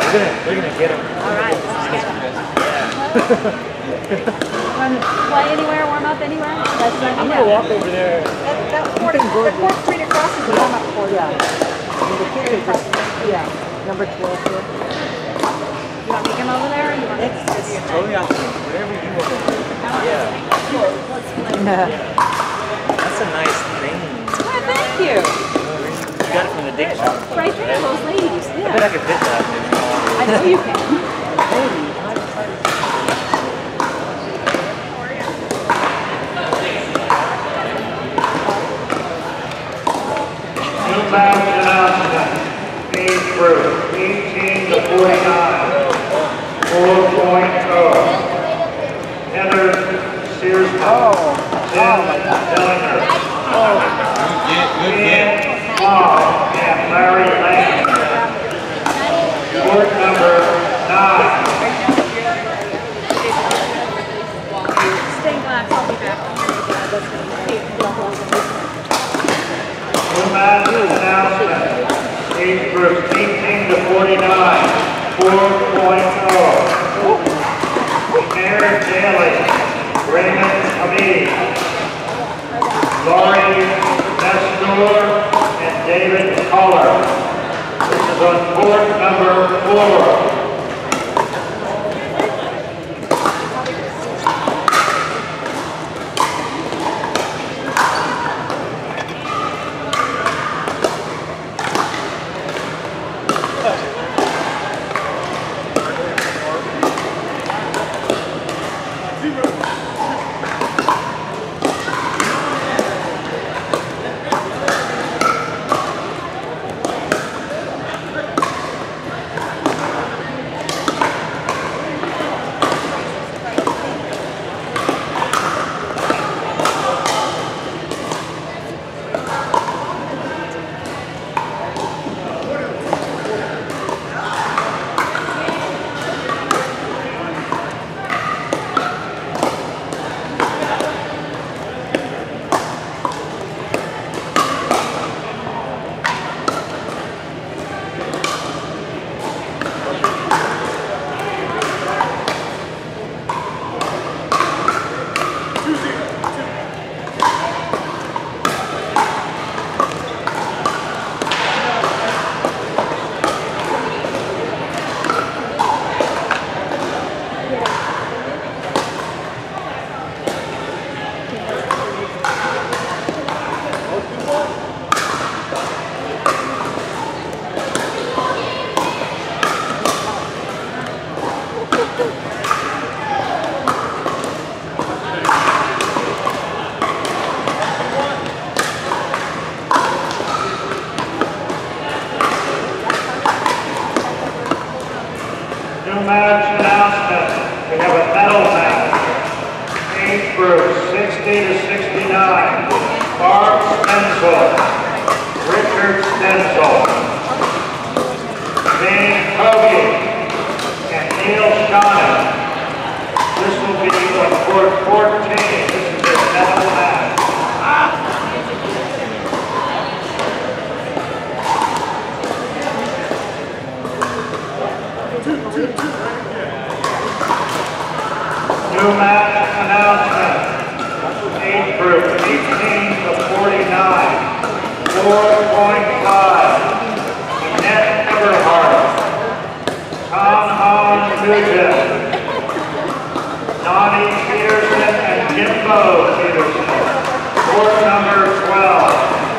We're gonna get him. All right, let's get him. Play anywhere, warm up anywhere? I'm gonna walk over there. That court street across is the warm up court. Yeah. Yeah. Number 12 here. You want me to come over there? Or you want It's totally up to you. Whatever you want. Yeah. That's a nice thing. Oh, thank you. You got it from the date shop. Right there, those ladies. I Yeah. bet I could fit that. I know you can. New match announcement. Age group 18 to 49. 4.0. Heather Searsman. Tim Dillinger. Ian Long and Larry Lane. Court number 9. Stained glass, I'll be back. New match announcement. Age groups 18 to 49. 4.0. Aaron Daly. Raymond Hamid. Laurie Nestor and David Collar. This is on court number 4. New match announcement. We have a medal match. Age group 60 to 69. Barb Stenzel. Richard Stenzel. Jane Hoagie. And Neil Shawnee. This will be on court 14. This is their medal match. New match announcement. Age group 18 to 49. 4.5. Annette Everhart. Tom Holland Nugent. Donnie Peterson and Jimbo Peterson. Court number 12.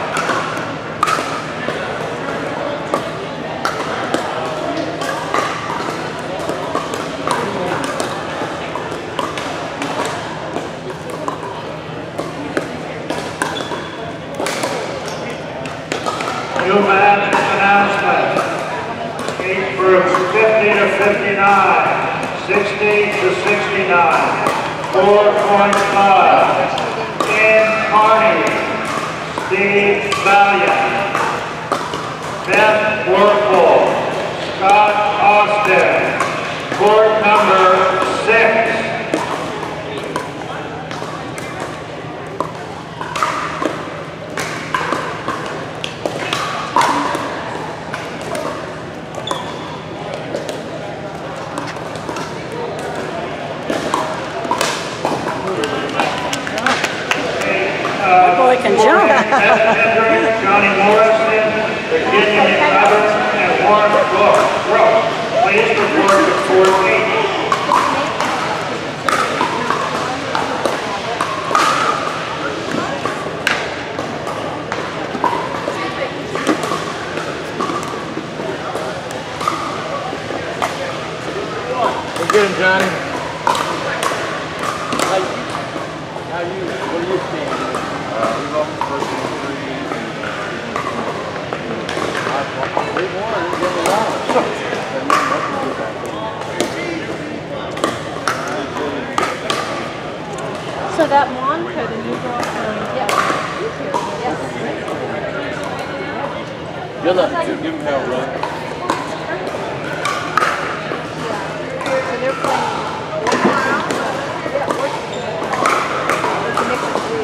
New match announcement. Age groups 50 to 59, 60 to 69, 4.5. Ian Carney, Steve Valiant, Beth Warple, Scott Austin. Court number 6. Beth Hendrick, Johnny Morrison, Virginia McLeod, and Warren Gross. Please report to court meeting. Get him, Johnny. How you? What are you seeing? We've lost the first 3. We won. We got a lot. So that Monica, the new girl from yes. Good luck. Give him hell, right? So they're playing. It's a mix of 3.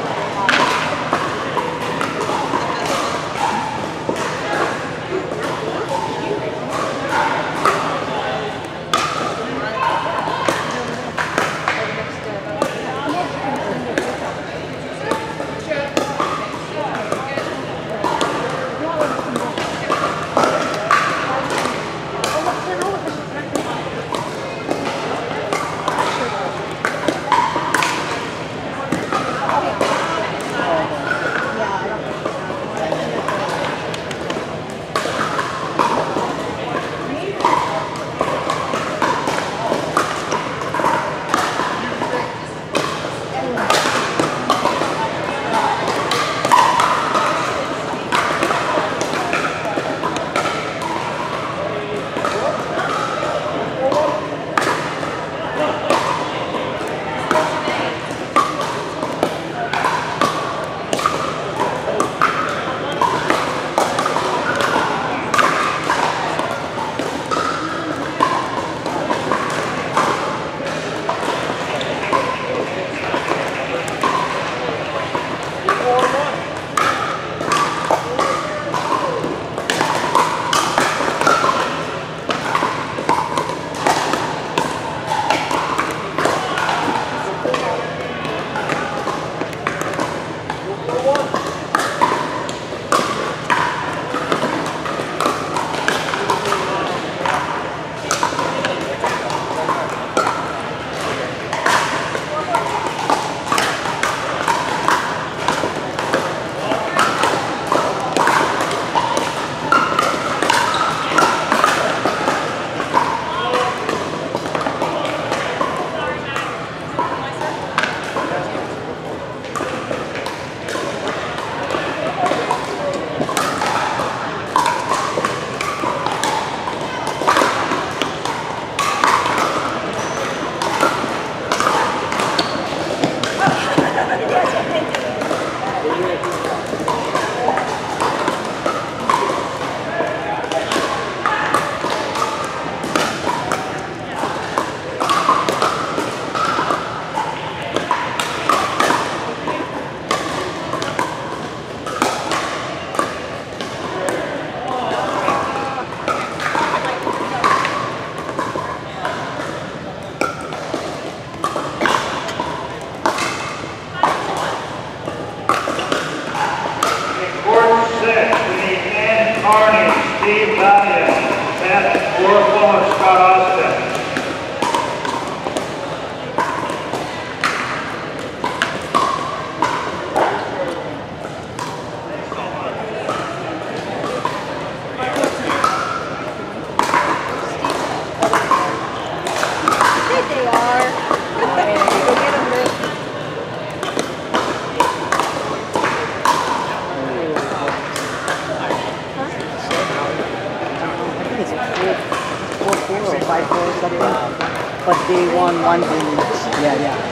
Steve Valiant, Beth Oracle, and Scott Austin. Good they are. Go get them, Rick. Or 5-4 or something. But they won one game. Yeah.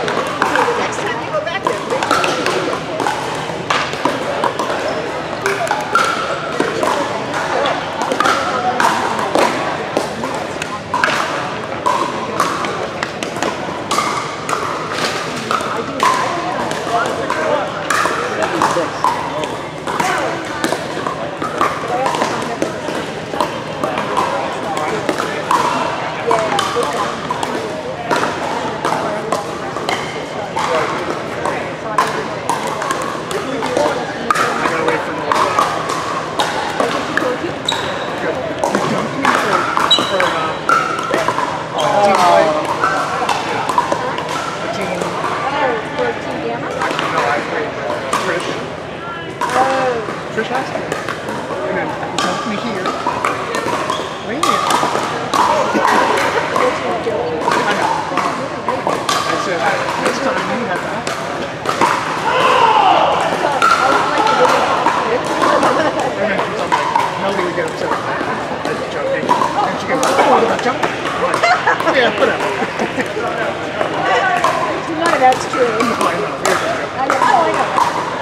Next time you go back there, Trish asked me. And then he helped me here. Wait a minute. I know. I said, next time you have that. And then she's like, nobody would get upset with that. I was joking. And she goes, oh, what about jumping? I'm like, yeah, whatever. none of that's true. I know. I know.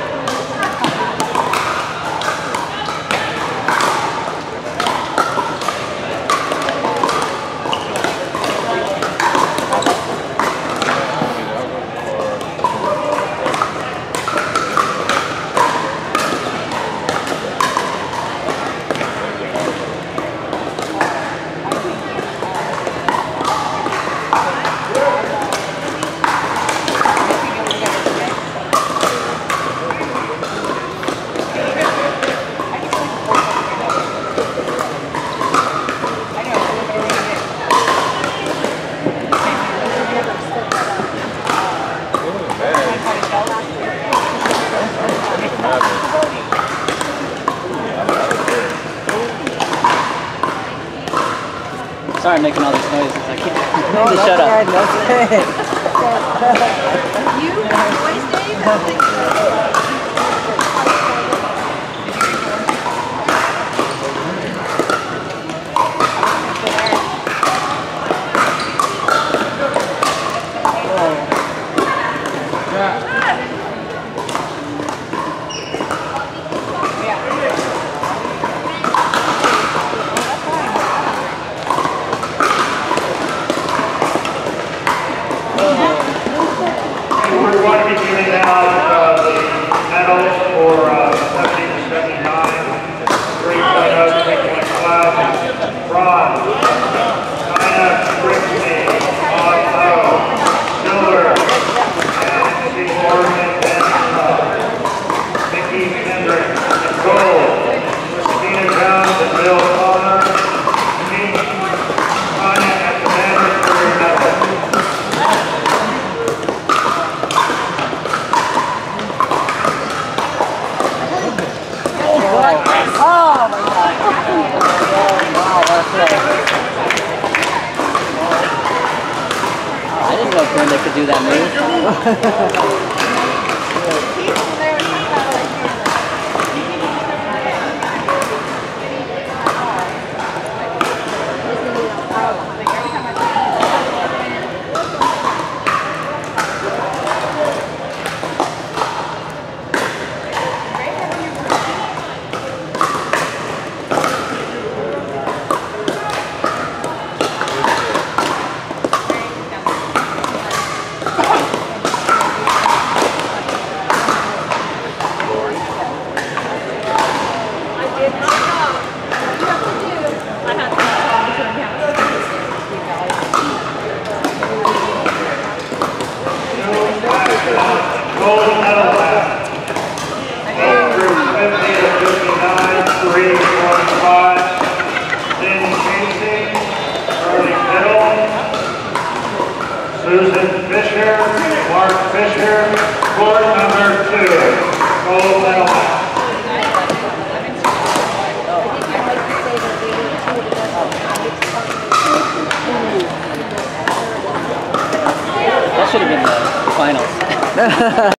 Sorry I'm making all these noises. I can't. No, shut up. You, boys, Dave? We're going to be giving out the medals for 70 to 79, 3.0, 3.5, bronze, China Trixie, on silver, Nancy Morgan, Mickey Kendrick, and gold, Christina Jones and Bill Connor, Tanya at the banners for your medal. Oh my God. Wow, that's right. I didn't know Brenda could do that move. Gold medal match. Group 50 to 59, 3.5. Lynn Casey, Charlie Biddle, Susan Fisher, Mark Fisher, court number 2. Gold medal match. That should have been the finals.